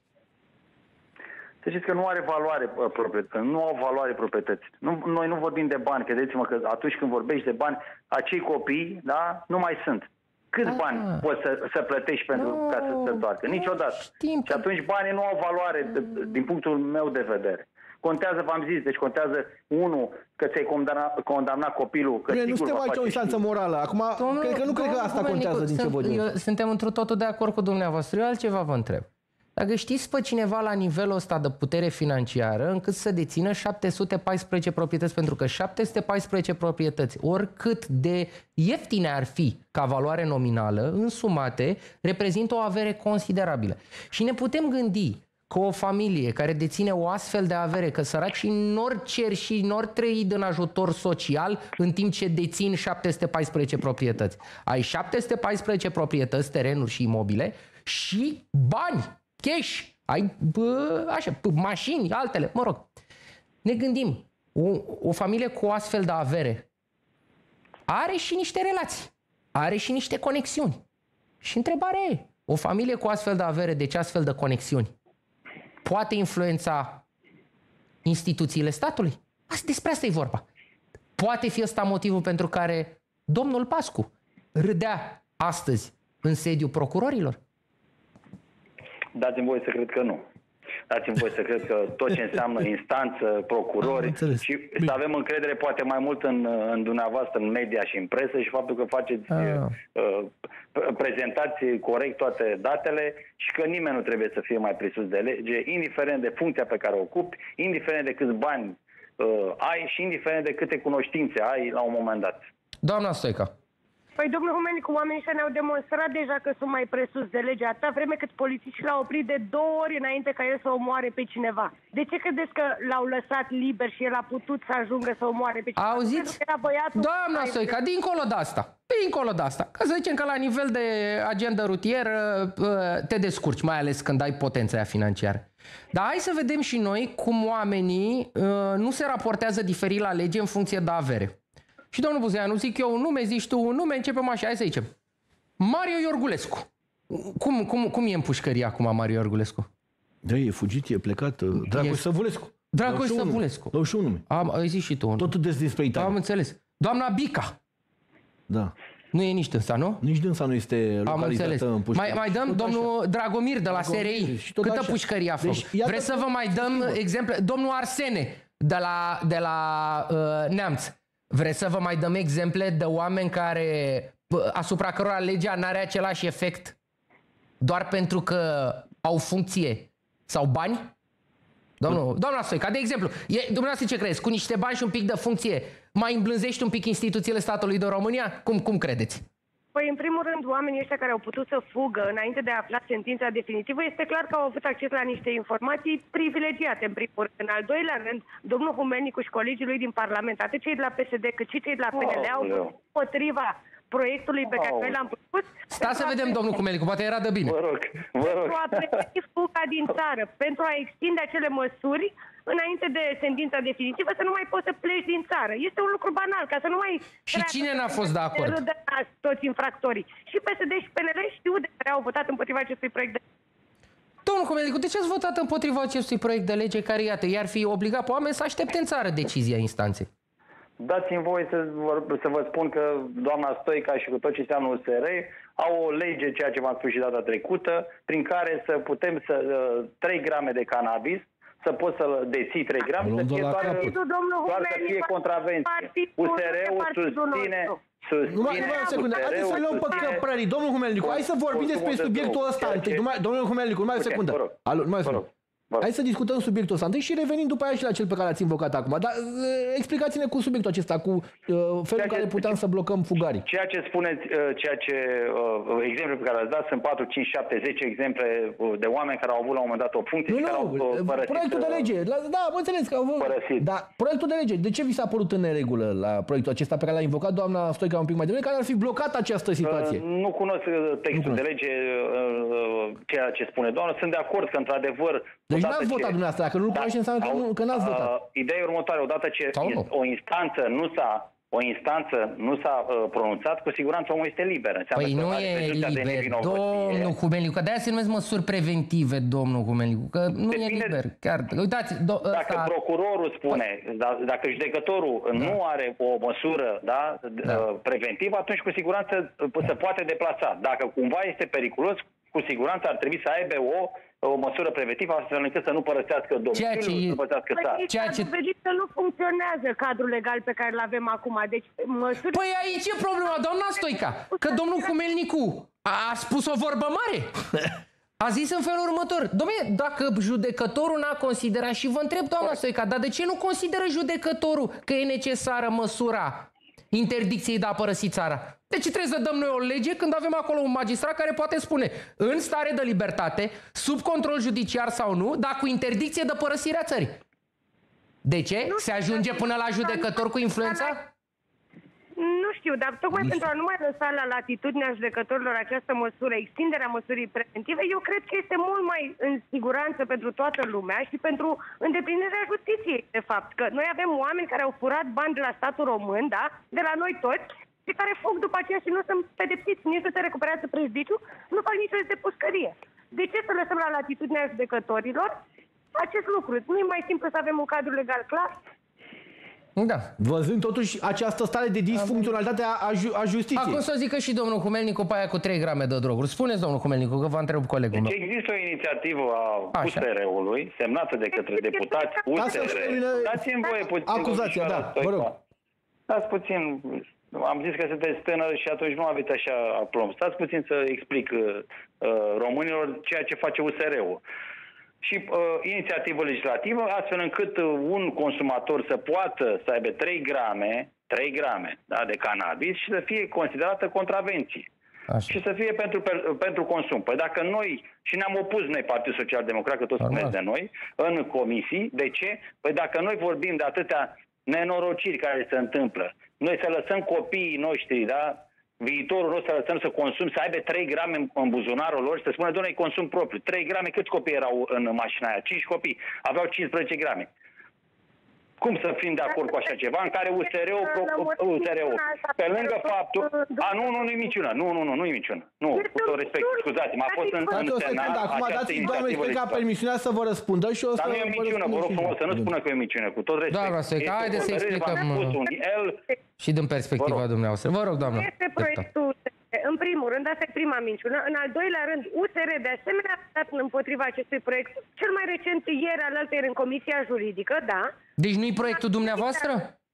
Să știți că nu are valoare proprietăți, nu au valoare proprietăți. Nu, noi nu vorbim de bani, credeți-mă că atunci când vorbești de bani, acei copii, da, nu mai sunt. Câți ah, bani poți să, să plătești pentru no, ca să se întoarcă? Niciodată. Știm și atunci banii nu au valoare de, din punctul meu de vedere. Contează, v-am zis, deci contează, unul, că ți-ai condamnat, condamnat copilul, că Bine, sigur nu suntem aici o instanță și... morală. Acum, domnul, cred că nu cred că asta contează din ce văd eu. Suntem într totul de acord cu dumneavoastră. Eu altceva vă întreb. Dacă știți pe cineva la nivelul ăsta de putere financiară încât să dețină șapte sute paisprezece proprietăți, pentru că șapte sute paisprezece proprietăți, oricât de ieftine ar fi ca valoare nominală, însumate, reprezintă o avere considerabilă. Și ne putem gândi că o familie care deține o astfel de avere, că săracii n-or cer și n-or trăi din ajutor social în timp ce dețin șapte sute paisprezece proprietăți. Ai șapte sute paisprezece proprietăți, terenuri și imobile și bani, cash, ai bă, așa, bă, mașini, altele, mă rog. Ne gândim, o, o familie cu o astfel de avere are și niște relații, are și niște conexiuni. Și întrebarea e, o familie cu astfel de avere, de ce astfel de conexiuni? Poate influența instituțiile statului? Despre asta e vorba. Poate fi ăsta motivul pentru care domnul Pascu râdea astăzi în sediul procurorilor? Dați-mi voie să cred că nu. Dați-mi voie să cred că tot ce înseamnă instanță, procurori și să avem încredere poate mai mult în, în dumneavoastră, în media și în presă și faptul că faceți uh, prezentați corect toate datele și că nimeni nu trebuie să fie mai presus de lege, indiferent de funcția pe care o ocupi, indiferent de câți bani uh, ai și indiferent de câte cunoștințe ai la un moment dat. Doamna Stoica. Păi, domnul Humelicu, oamenii ăștia ne-au demonstrat deja că sunt mai presus de lege, atâta vreme cât polițiștii l-au oprit de două ori înainte ca el să omoare pe cineva. De ce credeți că l-au lăsat liber și el a putut să ajungă să omoare pe cineva? Auziți? Doamna Stoica, dincolo de asta, dincolo de asta, ca să zicem că la nivel de agendă rutieră te descurci, mai ales când ai potența aia financiară. Dar hai să vedem și noi cum oamenii nu se raportează diferit la lege în funcție de avere. Și domnul Buzeanu, zic eu un nume, zici tu un nume, începem așa, hai să zicem. Mario Iorgulescu. Cum, cum, cum e în pușcărie acum Mario Iorgulescu? Da, e fugit, e plecat. Dragoș Săvulescu. Dragoș Săvulescu. Dau și un nume. Am, ai zis și tu. Tot despre Italia. Am înțeles. Doamna Bica. Da. Nu e nici dânsa, nu? Nici dânsa nu este localizată în pușcărie. Mai, mai dăm domnul așa. Dragomir de la S R I. Câtă așa. Pușcărie a făcut? Deci, vreți să vă mai dăm exemple? Domnul Arsene de la, de la uh, Neamț. Vreți să vă mai dăm exemple de oameni care, asupra cărora legea n-are același efect doar pentru că au funcție sau bani? Domnul, doamna Stoica, de exemplu, e, dumneavoastră ce crezi? Cu niște bani și un pic de funcție mai îmblânzești un pic instituțiile statului din România? Cum, cum credeți? Păi, în primul rând, oamenii ăștia care au putut să fugă înainte de a afla sentința definitivă, este clar că au avut acces la niște informații privilegiate, în primul rând. În al doilea rând, domnul Humenicu și colegii lui din Parlament, atât cei de la P S D cât și cei de la P N L au fost împotriva proiectului pe care noi l-am propus. Stați să vedem, domnul Humenicu, poate era de bine. Vă rog, vă rog. Pentru a preveni fuga din țară, pentru a extinde acele măsuri înainte de sentința definitivă, să nu mai poți să pleci din țară. Este un lucru banal, ca să nu mai... Și cine n-a fost de acord? Toți infractorii. Și P S D și P N L știu de care au votat împotriva acestui proiect de... Domnul Humenicu, de ce ați votat împotriva acestui proiect de lege care, iată, i-ar fi obligat pe oameni să aștepte în țară decizia instanței? Dați-mi voie să vă, să vă spun că doamna Stoica și cu tot ce înseamnă U S R au o lege, ceea ce v-am spus și data trecută, prin care să putem să trei grame de cannabis, să poți să deții trei grame, să fie doar, doar să fie contravenție. U S R-ul susține... Nu mai o secundă, haideți să luăm pe căprării. Domnul Humenicu, hai să vorbim despre subiectul ăsta. Domnul Humenicu, numai o secundă. Alo, numai o secundă. Hai să discutăm subiectul ăsta întâi și revenim după aia și la cel pe care l-ați invocat acum. Dar explicați-ne cu subiectul acesta, cu uh, felul în care puteam să blocăm fugarii. Ceea ce spuneți, uh, ceea ce uh, exemple pe care l-ați dat sunt patru, cinci, șapte, zece exemple de oameni care au avut la un moment dat o funcție. Nu, și care nu, au, uh, părăsit, proiectul de lege. La, da, mă înțeles că au părăsit. Da, proiectul de lege. De ce vi s-a părut în neregulă la proiectul acesta pe care l-a invocat doamna Stoica un pic mai devreme, care ar fi blocat această situație? Uh, nu cunosc textul nu de lege, uh, ceea ce spune doamna. Sunt de acord că într-adevăr. Deci n-ați votat ce... dumneavoastră. Dacă nu-l cunoaște, înseamnă că, nu, că n-ați votat. Uh, ideea următoare, odată ce o instanță nu s-a o instanță nu s-a uh, pronunțat, cu siguranță omul este liber. Înseamnă păi nu e liber, domnul Humenicu, că de-aia se numesc măsuri preventive, domnul Humenicu, că nu Depinde, e liber. Chiar, uitați, do, dacă ăsta... procurorul spune, da, dacă judecătorul da. nu are o măsură da, da. preventivă, atunci cu siguranță se poate deplasa. Dacă cumva este periculos, cu siguranță ar trebui să aibă o o măsură preventivă, astfel încât să nu părăsească domiciliul, să nu părăsească țara. Ceea ce dovedit că nu funcționează cadrul legal pe care îl avem acum. Deci, măsuri... Păi aici e problema, doamna Stoica, că domnul Humenicu a, a spus o vorbă mare. A zis în felul următor: dom'le, dacă judecătorul n-a considerat, și vă întreb, doamna Stoica, dar de ce nu consideră judecătorul că e necesară măsura interdicției de a părăsi țara? De ce trebuie să dăm noi o lege când avem acolo un magistrat care poate spune în stare de libertate, sub control judiciar sau nu, dar cu interdicție de părăsire a țării? De ce? Nu, se ajunge până la judecător cu influența? Nu știu, dar tocmai pentru a nu mai lăsa la latitudinea judecătorilor această măsură, extinderea măsurii preventive, eu cred că este mult mai în siguranță pentru toată lumea și pentru îndeplinirea justiției, de fapt. Că noi avem oameni care au furat bani de la statul român, da? De la noi toți, și care fug după aceea și nu sunt pedepsiți, nici nu se recuperează prejudiciu, nu fac nicio de pușcărie. De ce să lăsăm la latitudinea judecătorilor acest lucru? Nu e mai simplu să avem un cadru legal clar? Da. Văzând totuși această stare de disfuncționalitate a, a justiției. Acum să zică și domnul Humenicu pe aia cu trei grame de droguri. Spuneți, domnul Humenicu, că vă întreb colegul deci meu. Există o inițiativă a U S R-ului, semnată de către deputați U S R. Dați-mi voie puțin. Acuzația, da, vă rog. Dați puțin. Am zis că sunteți tânăr și atunci nu aveți așa aplomb. Stați puțin să explic uh, românilor ceea ce face U S R-ul. Și uh, inițiativă legislativă, astfel încât uh, un consumator să poată să aibă trei grame, trei grame da, de cannabis și să fie considerată contravenție. Așa. Și să fie pentru, pentru consum. Păi dacă noi, și ne-am opus noi, Partidul Social Democrat, că toți spuneți de noi, în comisii, de ce? Păi dacă noi vorbim de atâtea nenorociri care se întâmplă, noi să lăsăm copiii noștri, da, viitorul nostru să lăsăm să consum, să aibă trei grame în buzunarul lor și să spună, doamne, consum propriu. trei grame, câți copii erau în mașina aia? cinci copii. Aveau cincisprezece grame. Cum să fim de acord cu așa ceva în care U S R-ul, U S R-ul pe lângă faptul... A, nu, nu, nu e minciună. Nu, nu, nu, nu e minciună. Nu, cu tot respect, scuzați-mă, a fost în, în Senat acum dați doamne ca permisiunea să vă răspundă și o să... Dar nu e minciună, vă rog frumos, să nu spună că e minciună, cu tot respect. Doamna Stoica, haideți să explicăm și din perspectiva dumneavoastră. Vă rog, doamnă. Este proiectul, în primul rând, asta e prima minciună. În al doilea rând, U S R de asemenea a dat împotriva acestui proiect. Cel mai recent ieri, alaltăieri, în Comisia Juridică, da. Deci nu e proiectul dumneavoastră?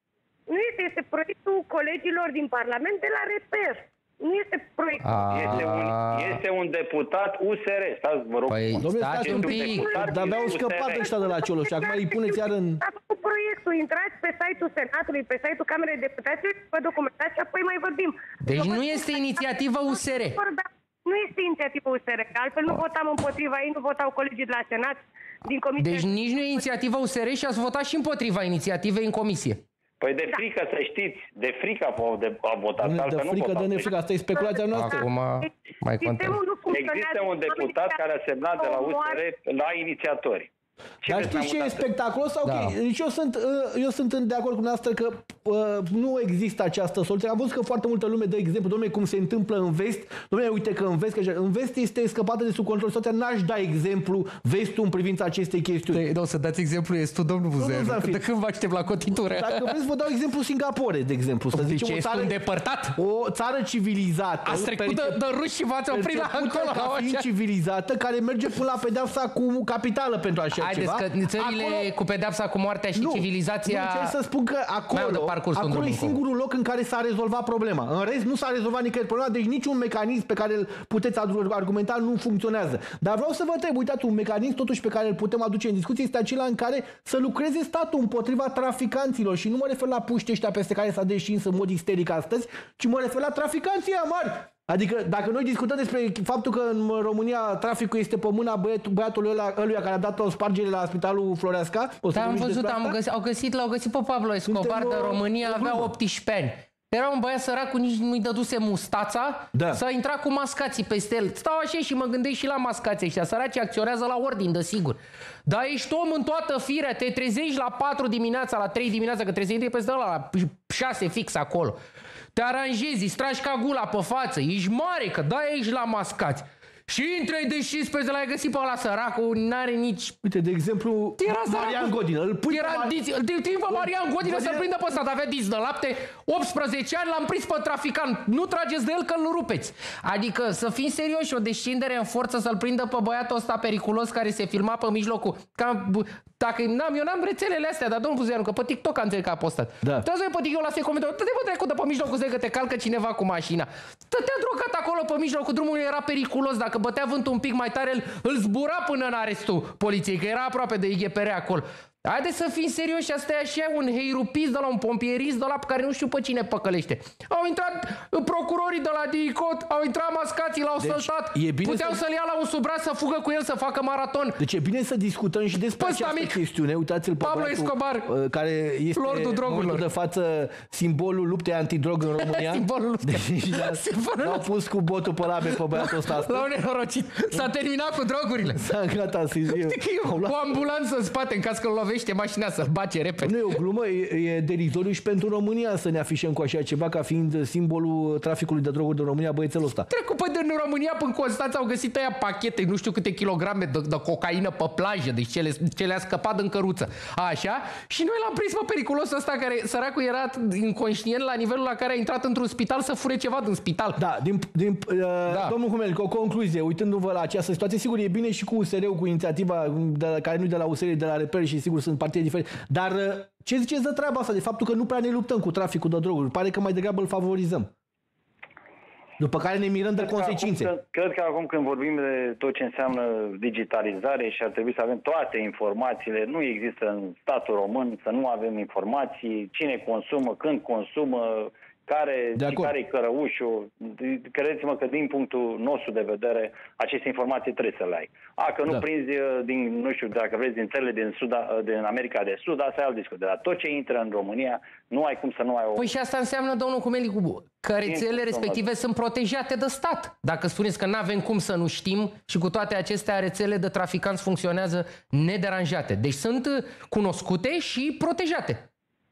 Nu este, este proiectul colegilor din Parlament de la Reper. Nu este proiectul. Este un, este un deputat U S R. Stați, vă rog. Păi, stați un pic. Dar aveau scăpat ăștia de la Cioloș și acum îi puneți iar în... A făcut proiectul, intrați pe site-ul Senatului, pe site-ul Camerei Deputaților, vă documentați și apoi mai vorbim. Deci nu este inițiativă U S R. Nu este inițiativă U S R, altfel nu votam împotriva ei, nu votau colegii de la Senat din Comisie. Deci nici nu e inițiativa U S R și ați votat și împotriva inițiativei în comisie. Păi de frică, să știți, de frică a votat. De frică, de nefrică, asta e speculația noastră. Acum mai contează. Există un deputat care a semnat de la U S R la inițiatori. Ce Dar știți ce e spectaculos? Sau da. Ok, deci eu sunt, eu sunt de acord cu noastră că uh, nu există această soluție. Am văzut că foarte multă lume dă exemplu, dom'le, cum se întâmplă în vest. Dom'le, uite că în vest, că în vest este scăpată de sub control situația. N-aș da exemplu vestul în privința acestei chestiuni. Nu, să dați exemplu estul, domnul Buzeanu. De când vă aștept la cotitură? Dacă vreți, vă dau exemplu Singapore, de exemplu. Să zicem, o țară îndepărtat. O țară civilizată. Ați trecut de, de ruși și v-ați oprit la acolo. Ca fiind civilizată, care merge până la pedeapsa cu capitală pentru așa Haideți ceva. Că țările acolo, cu pedepsa cu moartea și nu, civilizația... Nu, ce să spun că acolo, acolo e singurul loc în care s-a rezolvat problema. În rest, nu s-a rezolvat nicăieri problema, deci niciun mecanism pe care îl puteți argumenta nu funcționează. Dar vreau să vă întreb, uitați, un mecanism totuși pe care îl putem aduce în discuție este acela în care să lucreze statul împotriva traficanților. Și nu mă refer la puștii ăștia peste care s-a deșins în mod isteric astăzi, ci mă refer la traficanții mari. Adică dacă noi discutăm despre faptul că în România traficul este pe mâna băiat, băiatului ăla, ăluia care a dat o spargere la Spitalul Floreasca, o să da, am văzut, am găsit, au găsit, l-au găsit pe Pablo Escobar de România, avea optsprezece ani. Era un băiat săracul, nici nu-i dăduse mustața, da. Să intra cu mascații peste el. Stau așa și mă gândesc și la mascații ăștia. Săracii acționează la ordin, desigur. Dar ești om în toată firea, te trezești la patru dimineața, la trei dimineața, că trebuie să intri peste ăla, la șase fix acolo. Te aranjezi, îi stragi ca gula pe față, ești mare, că da, ești la mascați. Și între de șaisprezece l-ai găsit pe ăla săracul, n-are nici... Uite, de exemplu, Marian Godină. Îl pui era pe Mar... Marian Godină să-l prindă pe ăsta, dar avea dis de lapte, optsprezece ani, l-am prins pe traficant. Nu trageți de el că îl rupeți. Adică, să fim serioși, o descindere în forță să-l prindă pe băiatul ăsta periculos care se filma pe mijlocul. Cam, dacă n-am, eu n-am rețelele astea, dar domnul Buzeanu, că pe TikTok am înțeles că a postat. Da. Trebuie să pe TikTok la se comentă, te-te trecut de pe mijlocul să că te calcă cineva cu mașina. Te-a drogat acolo pe mijlocul drumului, era periculos, dacă bătea vântul un pic mai tare, îl, îl zbura până în arestul poliției, că era aproape de I G P R acolo. Haideți să fim serioși, asta e așa un heirupist de la un pompierist de la care nu știu pe cine păcălește. Au intrat procurorii de la DICOT, au intrat mascații, l-au deci, săltat, puteau să... să-l ia la un sub braț să fugă cu el să facă maraton. Deci e bine să discutăm și despre Păsta această mic. chestiune. Uitați-l pe Pablo Escobar, care este lordul drogurilor. de față simbolul luptei antidrog în România. Simbolul luptei. Deci l-au pus cu botul pe labe pe băiatul ăsta. L-au nenorocit. S-a terminat cu drogurile. S-a gata, cu ambulanță în spate în caz că lovește mașina să-l bace repede. Nu e o glumă, e, e derizoriu și pentru România să ne afișăm cu așa ceva ca fiind simbolul traficului de droguri din România, băiețelul ăsta. Trecut pe din România până Constanța au găsit aia pachete, nu știu câte kilograme de, de cocaină pe plajă, deci ce, le, ce le-a scăpat în căruță. Așa? Și noi l-am prins pe periculos ăsta care, săracul, era inconștient la nivelul la care a intrat într-un spital să fure ceva din spital. Da, din, din, uh, da. Domnul Humel, cu o concluzie, uitându-vă la această situație, sigur e bine și cu U S R-ul, cu inițiativa de la, care nu de la U S R, de la Reper și sigur sunt partide diferite. Dar ce ziceți de treaba asta, de faptul că nu prea ne luptăm cu traficul de droguri? Pare că mai degrabă îl favorizăm. După care ne mirăm de cred consecințe. Că acum, cred că acum când vorbim de tot ce înseamnă digitalizare și ar trebui să avem toate informațiile, nu există în statul român să nu avem informații, cine consumă, când consumă, care, care e cărăușul. Credeți-mă că din punctul nostru de vedere, aceste informații trebuie să le ai. A, că nu da. prinzi din, nu știu, dacă vreți, din țările din, Sud, din America de Sud, asta e alt discuție. Dar tot ce intră în România, nu ai cum să nu ai o... Păi și asta înseamnă, domnul Cumelicu, că rețelele respective sunt protejate de stat. Dacă spuneți că nu avem cum să nu știm și cu toate acestea rețele de traficanți funcționează nederanjate. Deci sunt cunoscute și protejate.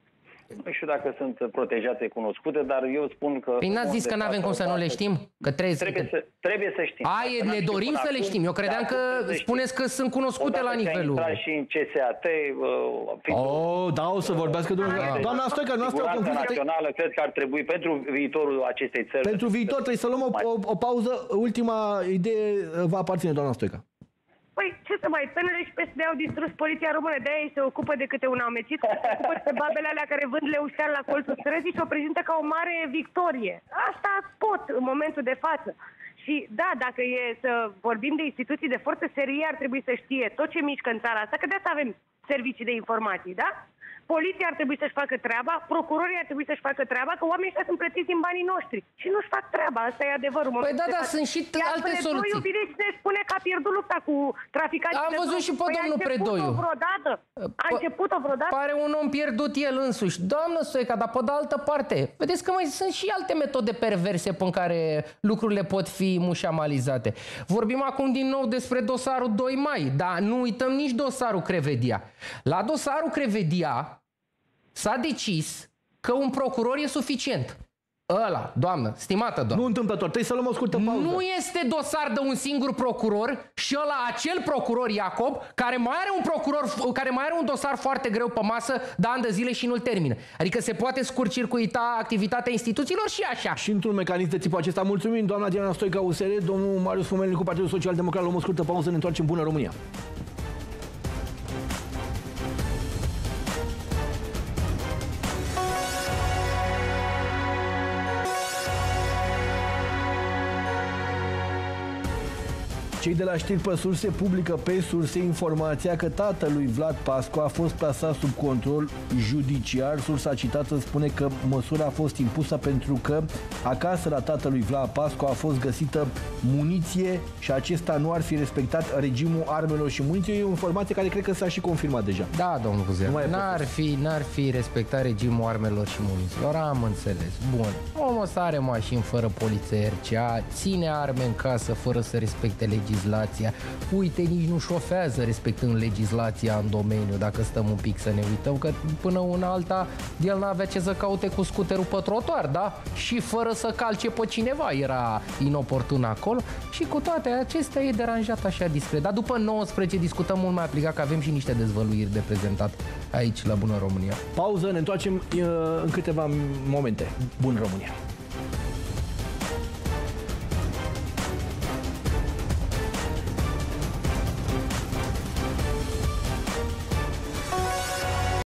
Nu știu dacă sunt protejate, cunoscute, dar eu spun că... Păi n-ați zis că n-avem cum să nu le știm? Că trebuie, trebuie, să, trebuie să știm. Aie, le dorim să le știm. Eu credeam că spuneți că sunt cunoscute la nivelul... Odată și în C S A T... Uh, oh, da, o să vorbească domnul... Da. Doamna Stoica, noastră o concluzie... națională, cred că ar trebui pentru viitorul acestei țări... Pentru viitor trebuie să luăm o, o, o pauză. Ultima idee va aparține, doamna Stoica. Păi, ce să mai, P N L și P S D au distrus poliția română, de-aia ei se ocupă de câte un amețit, se ocupă de babele alea care vând leuștean la colțul străzii și o prezintă ca o mare victorie. Asta pot în momentul de față. Și da, dacă e să vorbim de instituții de forță, S R I ar trebui să știe tot ce mișcă în țara asta, că de asta avem servicii de informații, da? Poliția ar trebui să-și facă treaba, procurorii ar trebui să-și facă treaba, că oamenii ăștia sunt plătiți din banii noștri și nu-și fac treaba. Asta e adevărul. Păi da, da, sunt și alte soluții. Iar Predoiu ne spune că a pierdut lupta cu traficanții. Am văzut și pe domnul Predoiu. Vreodată. A început-o vreodată. Pare un om pierdut el însuși. Doamnă Stoica, dar pe de altă parte, vedeți că mai sunt și alte metode perverse pe care lucrurile pot fi mușamalizate. Vorbim acum din nou despre dosarul doi mai, dar nu uităm nici dosarul Crevedia. La dosarul Crevedia s-a decis că un procuror e suficient. Ăla, doamnă, stimată doamnă. Nu întâmplător, trebuie să luăm o scurtă pauză. Nu este dosar de un singur procuror și ăla, acel procuror Iacob, care mai are un procuror, care mai are un dosar foarte greu pe masă de ani de zile și nu-l termină. Adică se poate scurt-circuita activitatea instituțiilor și așa. Și într-un mecanism de tipul acesta. Mulțumim, doamna Diana Stoica, U S R, domnul Marius Fomenicu, Partidul Social Democrat. Luăm o scurtă pauză, ne întoarcem. Bună România! Cei de la Știri pe Surse publică pe surse informația că tatălui Vlad Pascu a fost plasat sub control judiciar. Sursa citată spune că măsura a fost impusă pentru că acasă la tatălui Vlad Pascu a fost găsită muniție și acesta nu ar fi respectat regimul armelor și muniției. E o informație care cred că s-a și confirmat deja. Da, domnul Cuzea, n-ar fi, n-ar fi respectat regimul armelor și munițiilor. Am înțeles. Bun. Omul ăsta are mașini fără poliță R C A, ține arme în casă fără să respecte legii. Legislația. Uite, nici nu șofează respectând legislația în domeniu, dacă stăm un pic să ne uităm, că până una alta el n-avea ce să caute cu scuterul pe trotuar, da? Și fără să calce pe cineva era inoportun acolo și cu toate acestea e deranjat așa discret. Dar după nouăsprezece discutăm mult mai aplicat, că avem și niște dezvăluiri de prezentat aici la Bună România. Pauză, ne întoarcem în câteva momente. Bună România!